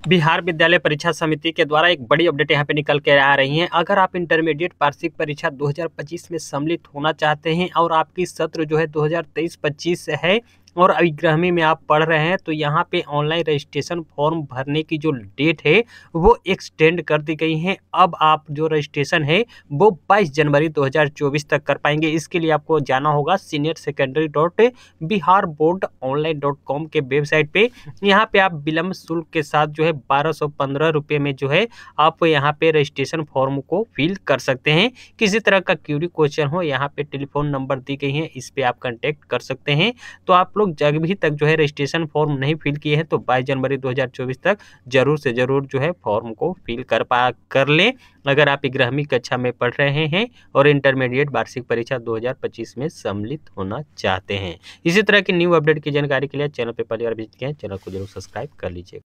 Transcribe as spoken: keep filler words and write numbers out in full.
बिहार विद्यालय परीक्षा समिति के द्वारा एक बड़ी अपडेट यहाँ पे निकल के आ रही है। अगर आप इंटरमीडिएट वार्षिक परीक्षा दो हज़ार पच्चीस में सम्मिलित होना चाहते हैं और आपकी सत्र जो है दो हज़ार तेईस पच्चीस है और अभिग्रहमी में आप पढ़ रहे हैं, तो यहाँ पे ऑनलाइन रजिस्ट्रेशन फॉर्म भरने की जो डेट है वो एक्सटेंड कर दी गई है। अब आप जो रजिस्ट्रेशन है वो बाईस जनवरी दो हज़ार चौबीस तक कर पाएंगे। इसके लिए आपको जाना होगा senior secondary dot Bihar board online dot com के वेबसाइट पे। यहाँ पे आप विलम्ब शुल्क के साथ जो है बारह सौ पंद्रह रुपये में जो है आप यहाँ पे रजिस्ट्रेशन फॉर्म को फिल कर सकते हैं। किसी तरह का क्यूरी क्वेश्चन हो, यहाँ पे टेलीफोन नंबर दी गई है, इस पे आप कांटेक्ट कर सकते हैं। तो आप लोग जब भी तक जो है रजिस्ट्रेशन फॉर्म नहीं फिल किए हैं तो बाईस जनवरी दो हज़ार चौबीस तक जरूर से जरूर जो है फॉर्म को फिल कर पा कर लें, अगर आप ग्यारहवीं कक्षा में पढ़ रहे हैं और इंटरमीडिएट वार्षिक परीक्षा दो हज़ार पच्चीस में सम्मिलित होना चाहते हैं। इसी तरह की न्यू अपडेट की जानकारी के लिए चैनल पे पहली बार विजिट किया है, चैनल को जरूर सब्सक्राइब कर लीजिए।